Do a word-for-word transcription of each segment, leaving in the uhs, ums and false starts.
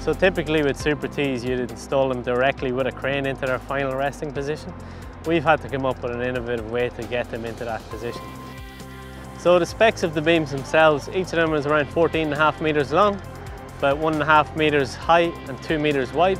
So typically with Super T's, you'd install them directly with a crane into their final resting position. We've had to come up with an innovative way to get them into that position. So the specs of the beams themselves, each of them is around fourteen and a half metres long, about one and a half metres high and two metres wide.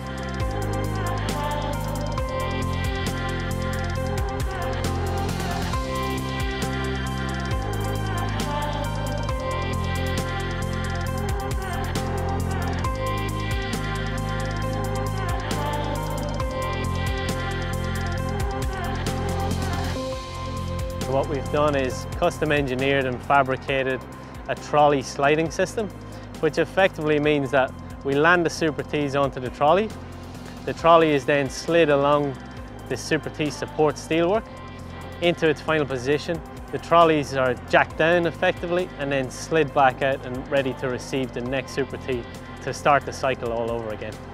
What we've done is custom engineered and fabricated a trolley sliding system, which effectively means that we land the Super T's onto the trolley. The trolley is then slid along the Super T support steelwork into its final position. The trolleys are jacked down effectively and then slid back out and ready to receive the next Super T to start the cycle all over again.